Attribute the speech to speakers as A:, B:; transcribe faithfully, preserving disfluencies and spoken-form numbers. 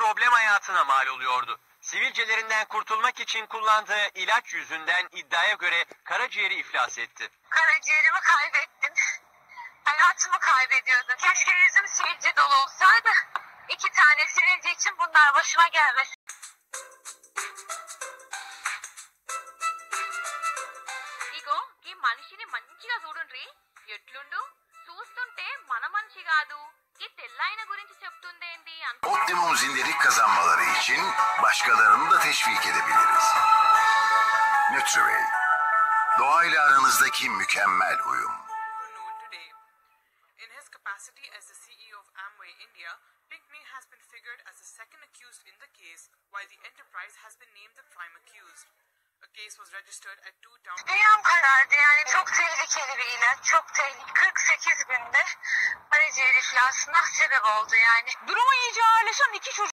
A: problem hayatına mal oluyordu. Sivilcelerinden kurtulmak için kullandığı ilaç yüzünden iddiaya göre karaciğeri iflas etti.
B: Karaciğerimi kaybettim. Hayatımı kaybediyordum. Keşke yüzüm sivilce dolu olsaydı. İki tane sivilce için bunlar başıma gelmesin.
C: ఇగో ఈ మనిషిని మంచిగా చూడుండ్రి ఎట్లుండు చూస్తుంటే మన మనిషి కాదు ఈ తెల్లాయన గురించి చెప్తుందేంది అంత
D: Optimum zindelik kazanmaları için başkalarını da teşvik edebiliriz. Nutraway, doğayla aranızdaki mükemmel uyum.
E: In his capacity as the C E O of Amway India, Pinckney has been figured as the second accused in the case, while the enterprise has been named the prime accused. A case was registered at two town.
B: Dünyam karardı yani çok tehlikeli bir ilaç. Çok tehlikeli. kırk sekiz günde karaciğer iflasına sebep oldu yani.
F: Durumu iyice ağırlaşan iki çocuk